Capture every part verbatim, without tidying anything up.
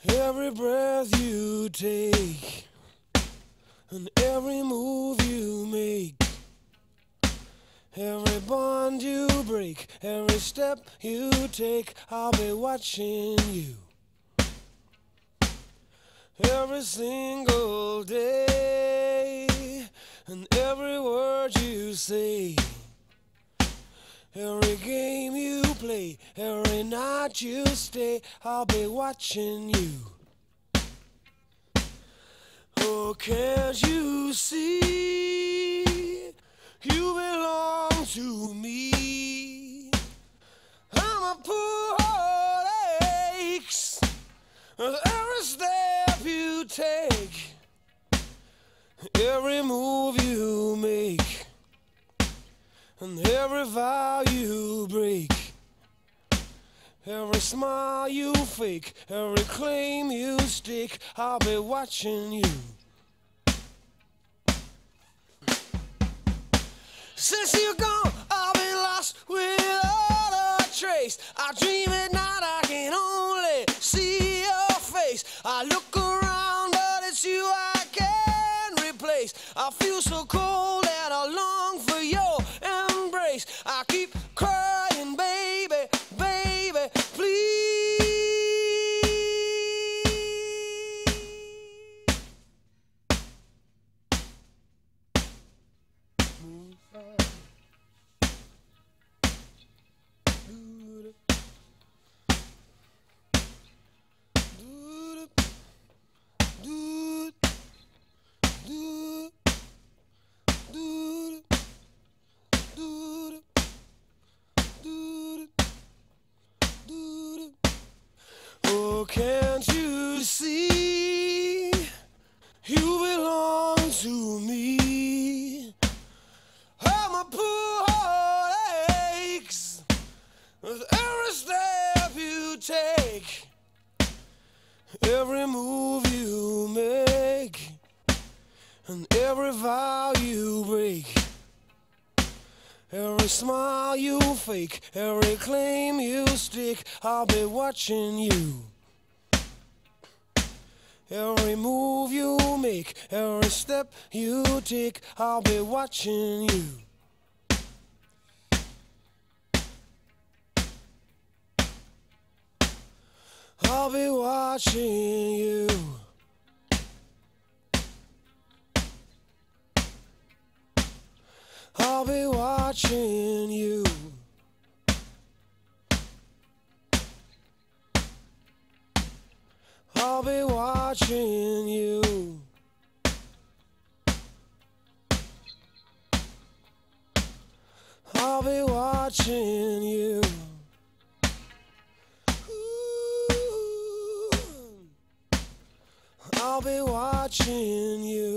Every breath you take and every move you make, every bond you break, every step you take, I'll be watching you. Every single day and every word you say, every game you play, every night you stay, I'll be watching you. Oh, can't you see? You belong to me. I'm a poor heart aches with every step you take, every move you make, and every vow you break, every smile you fake, every claim you stake, I'll be watching you. Since you're gone, I've been lost without a trace. I dream at night, I can only see your face. I look around, but it's you I can't replace. I feel so cold that I long for your embrace. I keep crying, baby, baby, please. Move on. Oh, can't you see? You belong to me. I'm a poor heart aches with every step you take, every move you make, and every vow you break, every smile you fake, every claim you stick, I'll be watching you. Every move you make, every step you take, I'll be watching you. I'll be watching you. I'll be watching you. I'll be watching you. I'll be watching you. Ooh. I'll be watching you.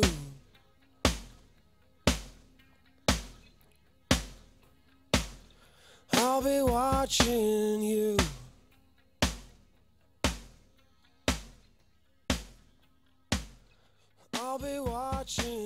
I'll be watching you. I'll be watching